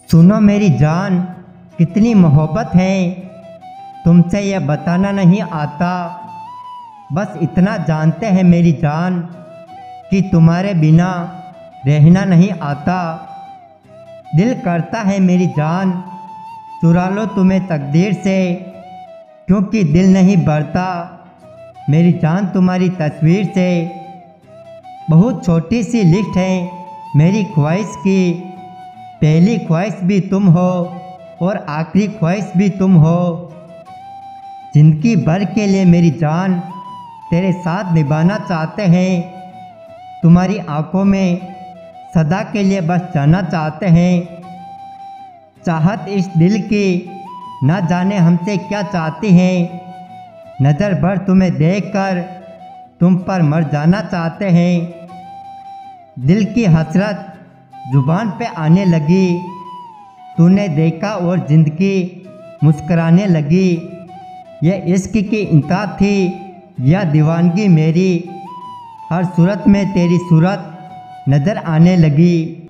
सुनो मेरी जान, कितनी मोहब्बत है तुमसे यह बताना नहीं आता। बस इतना जानते हैं मेरी जान कि तुम्हारे बिना रहना नहीं आता। दिल करता है मेरी जान चुरा लो तुम्हें तकदीर से, क्योंकि दिल नहीं भरता मेरी जान तुम्हारी तस्वीर से। बहुत छोटी सी लिस्ट है मेरी ख्वाहिश की, पहली ख्वाहिश भी तुम हो और आखिरी ख्वाहिश भी तुम हो। ज़िंदगी भर के लिए मेरी जान तेरे साथ निभाना चाहते हैं, तुम्हारी आंखों में सदा के लिए बस जाना चाहते हैं। चाहत इस दिल की न जाने हमसे क्या चाहती है, नज़र भर तुम्हें देखकर तुम पर मर जाना चाहते हैं। दिल की हसरत जुबान पे आने लगी, तूने देखा और ज़िंदगी मुस्कराने लगी। यह इश्क की इंतहा थी या दीवानगी मेरी, हर सूरत में तेरी सूरत नज़र आने लगी।